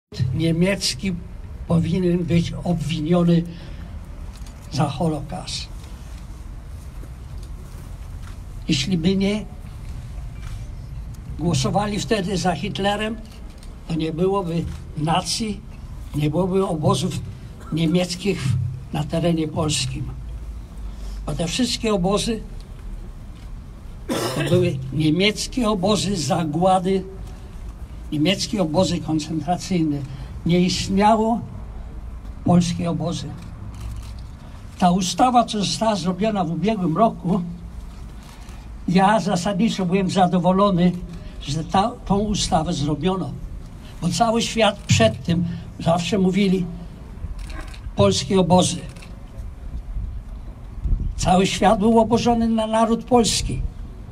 niemiecki powinien być obwiniony za Holokaust. Jeśli by nie głosowali wtedy za Hitlerem, to nie byłoby nacji, nie byłoby obozów niemieckich na terenie polskim. Bo te wszystkie obozy to były niemieckie obozy zagłady, niemieckie obozy koncentracyjne. Nie istniało polskie obozy. Ta ustawa, co została zrobiona w ubiegłym roku, ja zasadniczo byłem zadowolony, że tą ustawę zrobiono. Bo cały świat przed tym zawsze mówili polskie obozy. Cały świat był obożony na naród polski.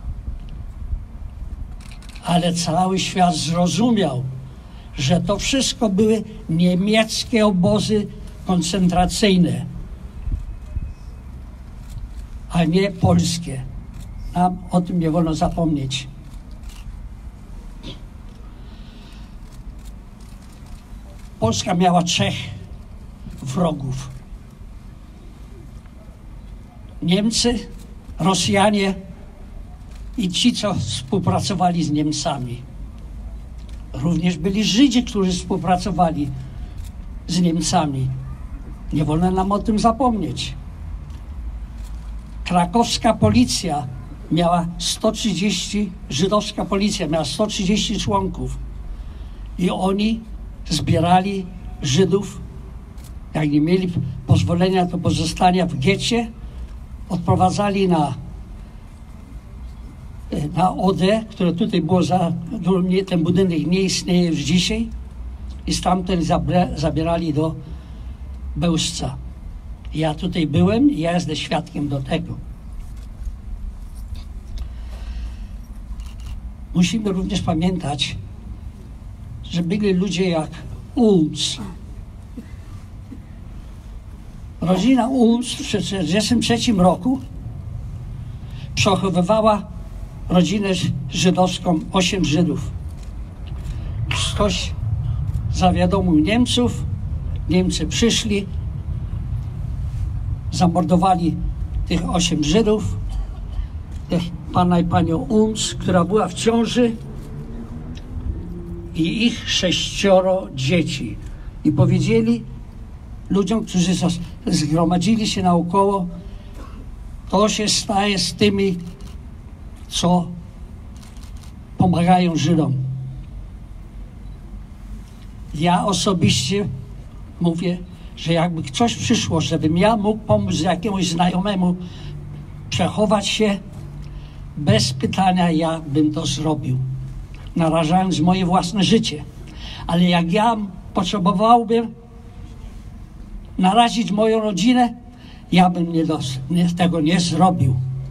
Ale cały świat zrozumiał, że to wszystko były niemieckie obozy koncentracyjne, a nie polskie. Nam o tym nie wolno zapomnieć. Polska miała 3 wrogów. Niemcy, Rosjanie i ci, co współpracowali z Niemcami. Również byli Żydzi, którzy współpracowali z Niemcami. Nie wolno nam o tym zapomnieć. Krakowska policja miała 130, żydowska policja miała 130 członków. I oni zbierali Żydów. Jak nie mieli pozwolenia do pozostania w getcie, odprowadzali na Odę, które tutaj było ten budynek nie istnieje już dzisiaj, i stamtąd zabierali do Bełżca. Ja tutaj byłem i ja jestem świadkiem do tego. Musimy również pamiętać, że byli ludzie jak Ulms. Rodzina Ulms w 1943 roku przechowywała rodzinę żydowską, 8 Żydów. Ktoś zawiadomił Niemców, Niemcy przyszli, zamordowali tych 8 Żydów, pana i panią Ulms, która była w ciąży, i ich 6 dzieci. I powiedzieli ludziom, którzy zgromadzili się naokoło, to się staje z tymi, co pomagają Żydom. Ja osobiście mówię, że jakby coś przyszło, żebym ja mógł pomóc jakiemuś znajomemu przechować się, bez pytania ja bym to zrobił, narażając moje własne życie. Ale jak ja potrzebowałbym narazić moją rodzinę, ja bym tego nie zrobił.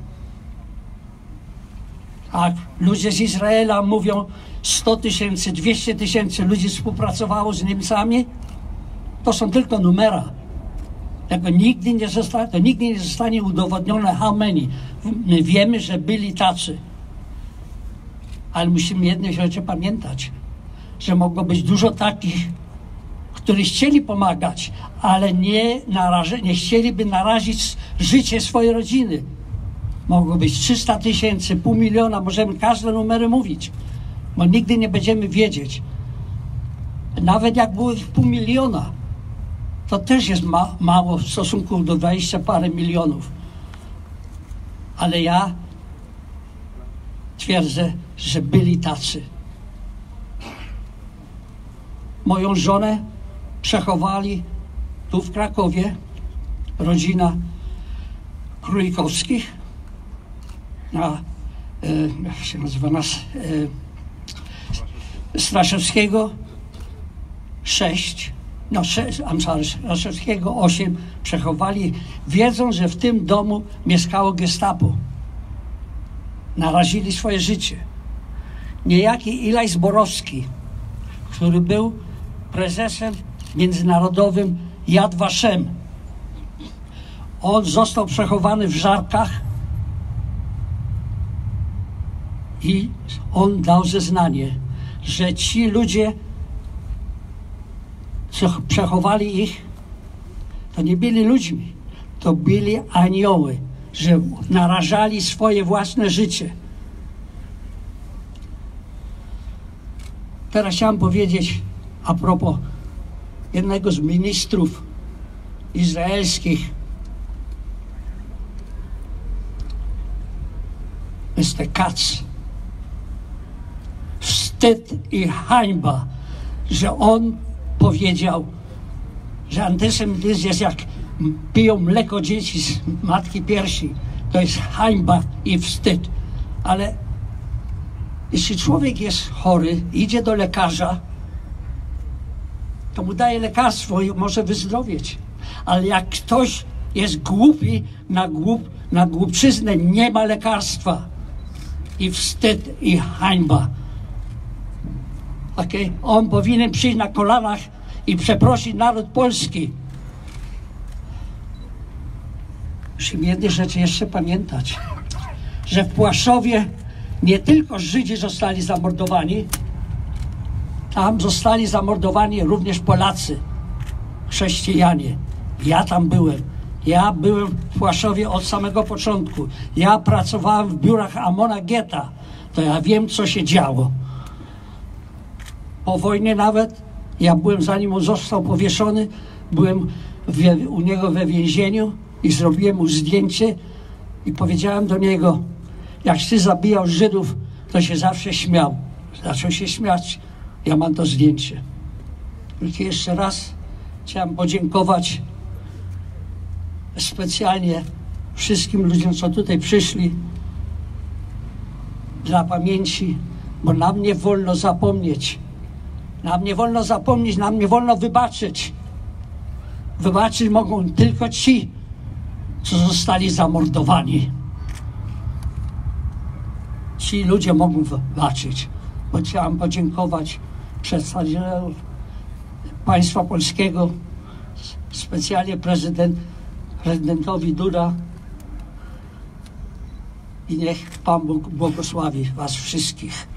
A ludzie z Izraela mówią, 100 000, 200 000 ludzi współpracowało z Niemcami. To są tylko numera. To nigdy nie zostanie udowodnione how many. My wiemy, że byli tacy. Ale musimy jednej rzeczy pamiętać, że mogło być dużo takich, którzy chcieli pomagać, ale nie chcieliby narazić życie swojej rodziny. Mogło być 300 000, 500 000, możemy każde numery mówić, bo nigdy nie będziemy wiedzieć. Nawet jak było ich 500 000, to też jest mało w stosunku do 20 parę milionów. Ale ja twierdzę, że byli tacy. Moją żonę przechowali tu w Krakowie, rodzina Królikowskich, jak się nazywa nas, Straszewskiego 6, Straszewskiego 8 przechowali, wiedząc, że w tym domu mieszkało gestapo. Narazili swoje życie. Niejaki Ilaj Zborowski, który był prezesem międzynarodowym Yad Vashem, on został przechowany w Żarkach i on dał zeznanie, że ci ludzie co przechowali ich, to nie byli ludźmi, to byli anioły, że narażali swoje własne życie. Teraz chciałem powiedzieć a propos jednego z ministrów izraelskich, Mr. Katz. Wstyd i hańba, że on powiedział, że antysemityzm jest jak piją mleko dzieci z matki piersi. To jest hańba i wstyd. Ale jeśli człowiek jest chory, idzie do lekarza, to mu daje lekarstwo i może wyzdrowieć. Ale jak ktoś jest głupi, na głupczyznę nie ma lekarstwa. I wstyd, i hańba. Okay? On powinien przyjść na kolanach i przeprosić naród polski. Musimy jednej rzeczy jeszcze pamiętać, że w Płaszowie nie tylko Żydzi zostali zamordowani, tam zostali zamordowani również Polacy, chrześcijanie. Ja tam byłem. Ja byłem w Płaszowie od samego początku. Ja pracowałem w biurach Amona Getta. To ja wiem, co się działo. Po wojnie nawet, ja byłem, zanim on został powieszony, byłem u niego we więzieniu i zrobiłem mu zdjęcie i powiedziałem do niego, jak ty zabijał Żydów, to się zawsze śmiał. Zaczął się śmiać. Ja mam to zdjęcie. I jeszcze raz chciałem podziękować specjalnie wszystkim ludziom, co tutaj przyszli dla pamięci, bo nam nie wolno zapomnieć. Nam nie wolno zapomnieć, nam nie wolno wybaczyć. Wybaczyć mogą tylko ci, co zostali zamordowani. Ci ludzie mogą wybaczyć. Bo chciałem podziękować przedstawicielom państwa polskiego, specjalnie prezydentowi Duda, i niech Pan Bóg błogosławi was wszystkich.